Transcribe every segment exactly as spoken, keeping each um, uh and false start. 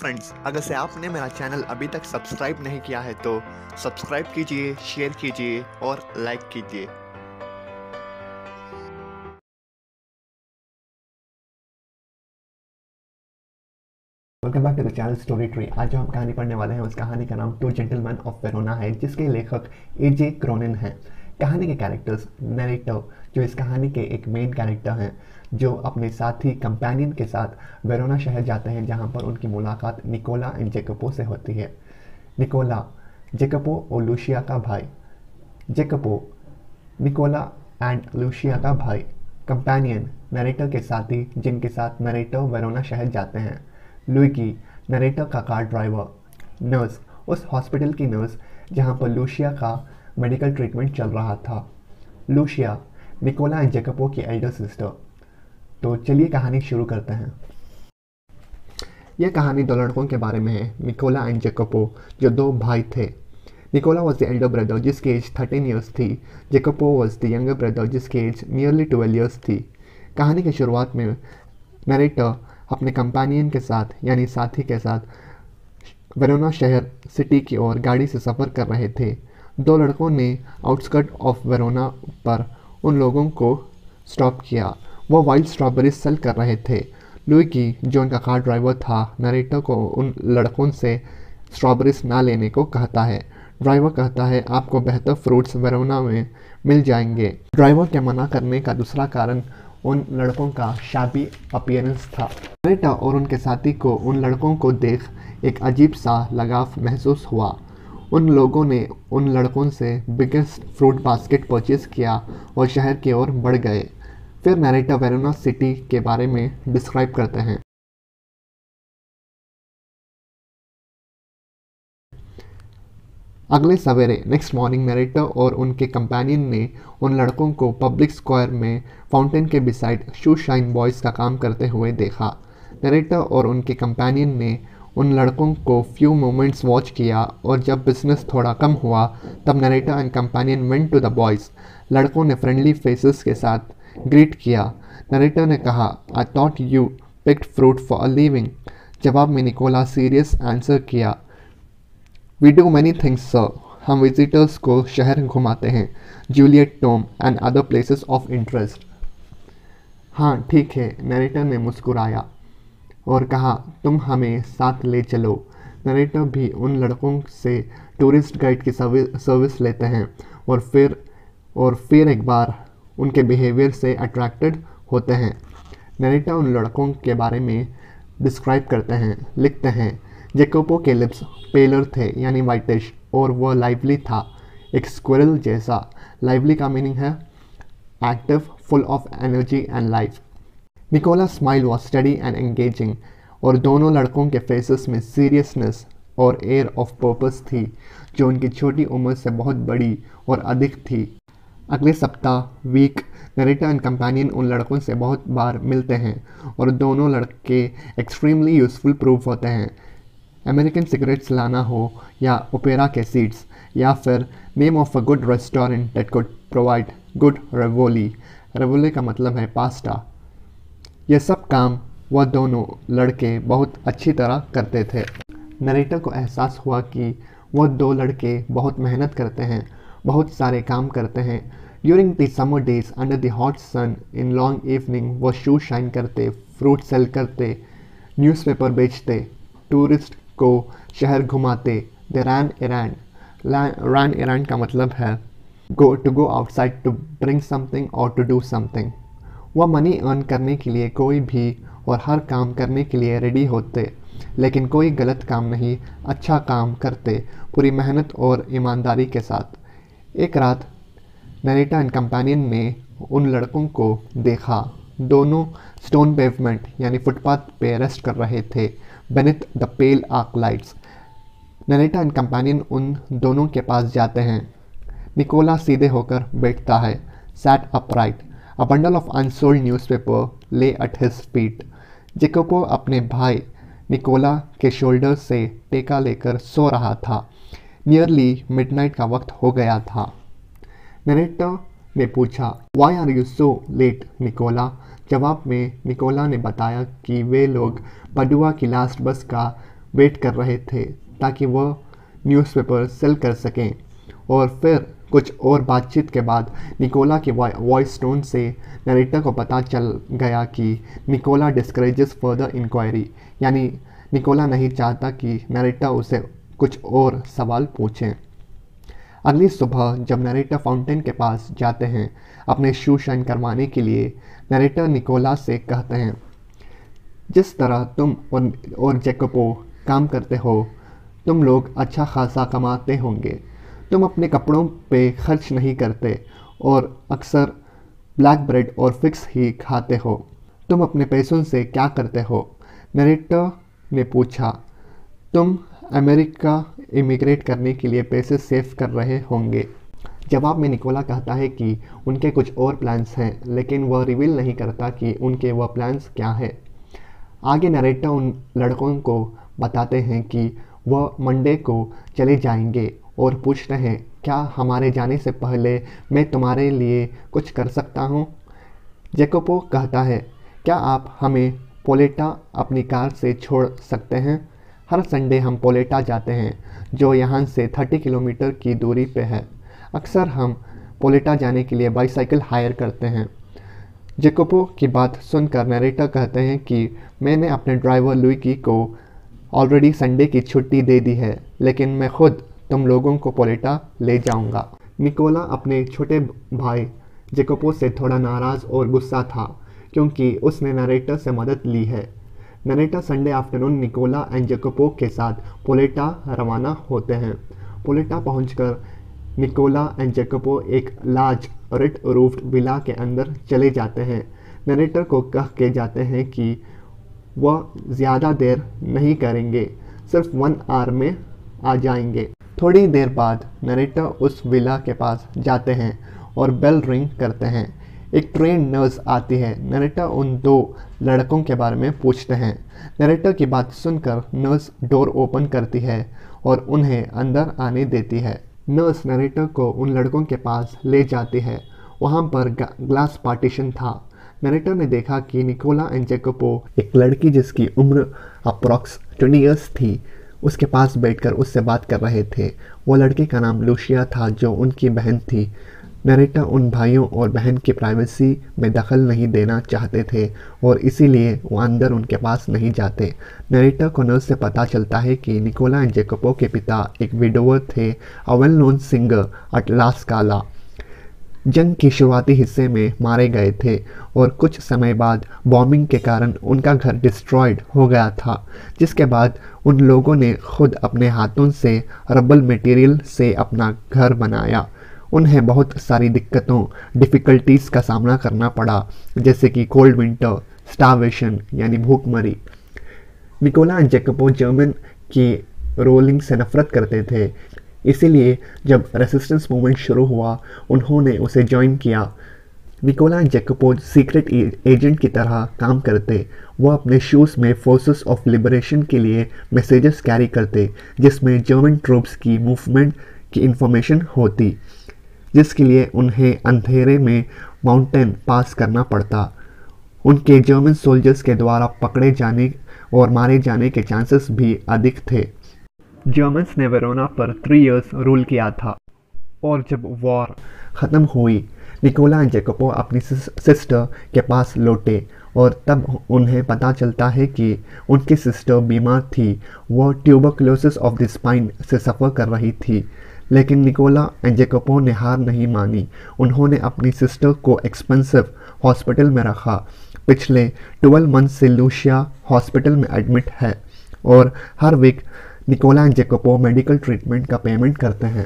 Friends, अगर से आपने मेरा चैनल अभी तक सब्सक्राइब नहीं किया है तो सब्सक्राइब कीजिए, शेयर कीजिए और लाइक कीजिए। Welcome back to the channel story tree. आज जो हम कहानी पढ़ने वाले हैं उस कहानी का नाम टू जेंटलमैन ऑफ वेरोना है, जिसके लेखक एजे क्रोनिन हैं। कहानी के कैरेक्टर्स, नरेटर जो इस कहानी के एक मेन कैरेक्टर हैं, जो अपने साथी कंपेनियन के साथ वेरोना शहर जाते हैं, जहां पर उनकी मुलाकात निकोला एंड जेकोपो से होती है। निकोला जेकोपो और लूशिया का भाई, जेकोपो निकोला एंड लूशिया का भाई। कंपेनियन नरेटर के साथी जिनके साथ नरेटर वेरोना शहर जाते हैं। लुइगी नरेटर का कार ड्राइवर। नर्स उस हॉस्पिटल की नर्स जहां पर लूशिया का मेडिकल ट्रीटमेंट चल रहा था। लूशिया निकोला एंड जेकोपो की एल्डर सिस्टर। तो चलिए कहानी शुरू करते हैं। यह कहानी दो लड़कों के बारे में है, निकोला एंड जेकोपो, जो दो भाई थे। Nicola was the elder brother जिसकी एज थर्टीन ईयर्स थी। Jacopo was the younger brother जिसकी एज नियरली ट्वेल्व ईयर्स थी। कहानी की शुरुआत में नरेटर अपने कंपेनियन के साथ यानी साथी के साथ वेरोना शहर सिटी की ओर गाड़ी से सफ़र कर रहे थे। दो लड़कों ने आउटस्कर्ट ऑफ वेरोना पर उन लोगों को स्टॉप किया। वो वाइल्ड स्ट्रॉबेरीज सेल कर रहे थे। लुइगी जो उनका कार ड्राइवर था, नरेटर को उन लड़कों से स्ट्रॉबेरीज ना लेने को कहता है। ड्राइवर कहता है आपको बेहतर फ्रूट्स वेरोना में मिल जाएंगे। ड्राइवर के मना करने का दूसरा कारण उन लड़कों का शाबी अपीयरेंस था। नरेटर और उनके साथी को उन लड़कों को देख एक अजीब सा लगाव महसूस हुआ। उन लोगों ने उन लड़कों से बिगेस्ट फ्रूट बास्केट परचेज किया और शहर की ओर बढ़ गए। फिर नरेटर वेरोना सिटी के बारे में डिस्क्राइब करते हैं। अगले सवेरे नेक्स्ट मॉर्निंग नरेटर और उनके कंपेनियन ने उन लड़कों को पब्लिक स्क्वायर में फाउंटेन के बिसाइड शू शाइन बॉयज़ का काम करते हुए देखा। नरेटर और उनके कंपेनियन ने उन लड़कों को फ्यू मोमेंट्स वॉच किया और जब बिजनेस थोड़ा कम हुआ तब narrator and companion went to the boys. लड़कों ने फ्रेंडली फेसेस के साथ ग्रीट किया। नरेटर ने कहा I thought you picked fruit for a living. जवाब में निकोला सीरियस आंसर किया we do many things sir. हम विजिटर्स को शहर घुमाते हैं, Juliet tomb and other places of interest. हाँ ठीक है, नरेटर ने मुस्कुराया और कहा तुम हमें साथ ले चलो। नरेटर भी उन लड़कों से टूरिस्ट गाइड की सर्विस सर्विस लेते हैं और फिर और फिर एक बार उनके बिहेवियर से अट्रैक्टेड होते हैं। नरेटर उन लड़कों के बारे में डिस्क्राइब करते हैं, लिखते हैं जेकोपो के लिप्स पेलर थे यानी वाइटिश और वह लाइवली था, एक स्क्विरल जैसा। लाइवली का मीनिंग है active, full of energy and life. Nicola smile was study and engaging और दोनों लड़कों के फेसेस में सीरियसनेस और एयर ऑफ पर्पस थी जो उनकी छोटी उम्र से बहुत बड़ी और अधिक थी। अगले सप्ताह वीक नरेटर एंड कंपेनियन उन लड़कों से बहुत बार मिलते हैं और दोनों लड़के एक्सट्रीमली यूजफुल प्रूफ होते हैं। अमेरिकन सिगरेट्स लाना हो या ओपेरा के सीट्स या फिर name of a good restaurant that could provide good ravioli. Ravioli का मतलब है पास्ता। यह सब काम वह दोनों लड़के बहुत अच्छी तरह करते थे। नरेटर को एहसास हुआ कि वह दो लड़के बहुत मेहनत करते हैं, बहुत सारे काम करते हैं। During the summer days under the hot sun in long evening वह शू शाइन करते, फ्रूट सेल करते, न्यूज़पेपर बेचते, टूरिस्ट को शहर घुमाते। दे रैन एरैंड। रैन एरैंड का मतलब है go to go outside to bring something और टू डू समथिंग। वह मनी अर्न करने के लिए कोई भी और हर काम करने के लिए रेडी होते, लेकिन कोई गलत काम नहीं, अच्छा काम करते, पूरी मेहनत और ईमानदारी के साथ। एक रात नरेटर एंड कंपेनियन ने उन लड़कों को देखा। दोनों स्टोन पेवमेंट यानी फुटपाथ पे रेस्ट कर रहे थे beneath the pale arc lights. Narrator and companion उन दोनों के पास जाते हैं। निकोला सीधे होकर बैठता है, sat upright. A bundle of unsold newspaper lay at his feet. Jacopo अपने भाई निकोला के शोल्डर से टेका लेकर सो रहा था। नियरली मिडनाइट का वक्त हो गया था। नरेटर ने पूछा why are you so late Nicola. जवाब में निकोला ने बताया कि वे लोग पडुआ की लास्ट बस का वेट कर रहे थे ताकि वह न्यूज़पेपर सेल कर सकें। और फिर कुछ और बातचीत के बाद निकोला की वॉइस टोन से नरेटर को पता चल गया कि निकोला डिस्करेजेस फर्दर इंक्वायरी, यानी निकोला नहीं चाहता कि नरेटर उसे कुछ और सवाल पूछें। अगली सुबह जब नरेटर फाउंटेन के पास जाते हैं अपने शू शाइन करवाने के लिए, नरेटर निकोला से कहते हैं, जिस तरह तुम और, और जैकोबो काम करते हो, तुम लोग अच्छा खासा कमाते होंगे। तुम अपने कपड़ों पे खर्च नहीं करते और अक्सर ब्लैक ब्रेड और फिक्स ही खाते हो। तुम अपने पैसों से क्या करते हो? नरेटर ने पूछा। तुम अमेरिका इमिग्रेट करने के लिए पैसे सेव कर रहे होंगे। जवाब में निकोला कहता है कि उनके कुछ और प्लान्स हैं, लेकिन वह रिवील नहीं करता कि उनके वह प्लान्स क्या है। आगे नरेटर उन लड़कों को बताते हैं कि वह मंडे को चले जाएंगे और पूछते हैं, क्या हमारे जाने से पहले मैं तुम्हारे लिए कुछ कर सकता हूँ? जैकोबो कहता है, क्या आप हमें पोलेटा अपनी कार से छोड़ सकते हैं? हर संडे हम पोलेटा जाते हैं, जो यहाँ से तीस किलोमीटर की दूरी पे है। अक्सर हम पोलेटा जाने के लिए बाईसाइकिल हायर करते हैं। जैकोबो की बात सुनकर नरेटर कहते हैं कि मैंने अपने ड्राइवर लुइगी को ऑलरेडी संडे की छुट्टी दे दी है, लेकिन मैं खुद तुम लोगों को पोलेटा ले जाऊंगा। निकोला अपने छोटे भाई जैकोबो से थोड़ा नाराज़ और गुस्सा था क्योंकि उसने नरेटर से मदद ली है। Narrator Sunday afternoon Nicola and Jacopo के साथ पोलेटा रवाना होते हैं। पोलेटा पहुंचकर निकोला एंड जैकोबो एक लार्ज रेड रूफ्ड विला के अंदर चले जाते हैं। नरेटर को कह के जाते हैं कि वह ज़्यादा देर नहीं करेंगे, सिर्फ वन आवर में आ जाएंगे। थोड़ी देर बाद नरेटर उस विला के पास जाते हैं और बेल रिंग करते हैं। एक ट्रेन नर्स आती है। नरेटर उन दो लड़कों के बारे में पूछते हैं। नरेटर की बात सुनकर नर्स डोर ओपन करती है और उन्हें अंदर आने देती है। नर्स नरेटर को उन लड़कों के पास ले जाती है। वहाँ पर ग्लास पार्टीशन था। नरेटर ने देखा कि निकोला एंड जैकोबो एक लड़की जिसकी उम्र अप्रॉक्स ट्वेंटी ईयर्स थी उसके पास बैठकर उससे बात कर रहे थे। वो लड़की का नाम लूशिया था, जो उनकी बहन थी। नरेटर उन भाइयों और बहन की प्राइवेसी में दखल नहीं देना चाहते थे और इसीलिए वो अंदर उनके पास नहीं जाते। नरेटर को नर्स से पता चलता है कि निकोला एंड जैकोबो के पिता एक विडोवर थे, a well known singer at La Scala. जंग के शुरुआती हिस्से में मारे गए थे और कुछ समय बाद बॉम्बिंग के कारण उनका घर डिस्ट्रॉयड हो गया था, जिसके बाद उन लोगों ने खुद अपने हाथों से रबल मटेरियल से अपना घर बनाया। उन्हें बहुत सारी दिक्कतों डिफ़िकल्टीज़ का सामना करना पड़ा, जैसे कि कोल्ड विंटर, स्टार्वेशन यानी भूखमरी। निकोला एंड जैकोबो जर्मन की रोलिंग से नफरत करते थे, इसीलिए जब रेसिस्टेंस मूवमेंट शुरू हुआ उन्होंने उसे ज्वाइन किया। Nicola and Jacopo secret agent की तरह काम करते। वह अपने शूज़ में फोर्सेस ऑफ लिबरेशन के लिए मैसेजेस कैरी करते, जिसमें जर्मन ट्रूप्स की मूवमेंट की इंफॉर्मेशन होती, जिसके लिए उन्हें अंधेरे में माउंटेन पास करना पड़ता। उनके जर्मन सोल्जर्स के द्वारा पकड़े जाने और मारे जाने के चांसेस भी अधिक थे। जर्मन्स ने वेरोना पर थ्री इयर्स रूल किया था और जब वॉर ख़त्म हुई निकोला एंड जैकोबो अपनी सिस्टर के पास लौटे और तब उन्हें पता चलता है कि उनकी सिस्टर बीमार थी। वह ट्यूबरकुलोसिस ऑफ द स्पाइन से सफ़र कर रही थी, लेकिन निकोला एंड जैकोबो ने हार नहीं मानी। उन्होंने अपनी सिस्टर को एक्सपेंसिव हॉस्पिटल में रखा। पिछले ट्वेल्व मंथ से लूशिया हॉस्पिटल में एडमिट है और हर week Nicola and Jacopo medical treatment का पेमेंट करते हैं।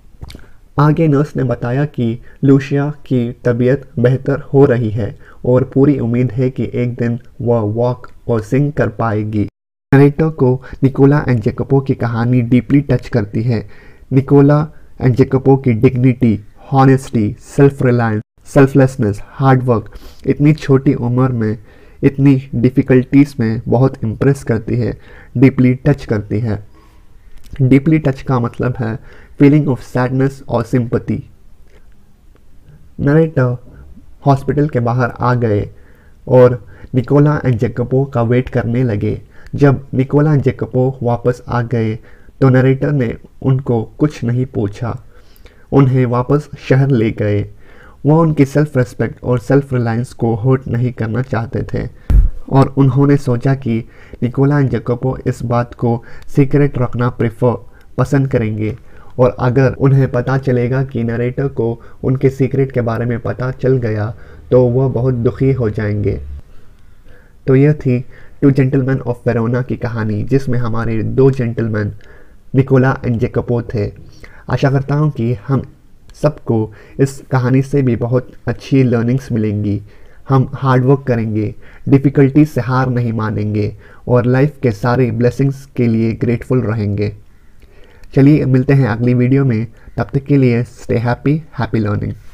आगे नर्स ने बताया कि लूशिया की तबीयत बेहतर हो रही है और पूरी उम्मीद है कि एक दिन वह वॉक और सिंग कर पाएगी। नरेटर को निकोला एंड जैकोबो की कहानी डीपली टच करती है। निकोला एंड जैकोबो की dignity, honesty, self reliance, selflessness, hard work इतनी छोटी उम्र में इतनी डिफ़िकल्टीज़ में बहुत इम्प्रेस करती है, डीपली टच करती है। डीपली टच का मतलब है फीलिंग ऑफ सैडनेस और सिंपैथी। नरेटर हॉस्पिटल के बाहर आ गए और निकोला एंड जैकोबो का वेट करने लगे। जब निकोला एंड जैकोबो वापस आ गए तो नरेटर ने उनको कुछ नहीं पूछा, उन्हें वापस शहर ले गए। वह उनकी सेल्फ रेस्पेक्ट और सेल्फ रिलायंस को हर्ट नहीं करना चाहते थे और उन्होंने सोचा कि निकोला एंड जैकोबो इस बात को सीक्रेट रखना प्रेफर पसंद करेंगे और अगर उन्हें पता चलेगा कि नरेटर को उनके सीक्रेट के बारे में पता चल गया तो वह बहुत दुखी हो जाएंगे। तो यह थी टू जेंटलमैन ऑफ वेरोना की कहानी, जिसमें हमारे दो जेंटलमैन निकोला एंड जैकोबो थे। आशा करता हूँ कि हम सबको इस कहानी से भी बहुत अच्छी लर्निंग्स मिलेंगी। हम हार्ड वर्क करेंगे, डिफ़िकल्टी से हार नहीं मानेंगे और लाइफ के सारे ब्लेसिंग्स के लिए ग्रेटफुल रहेंगे। चलिए मिलते हैं अगली वीडियो में, तब तक के लिए स्टे हैप्पी, हैप्पी लर्निंग।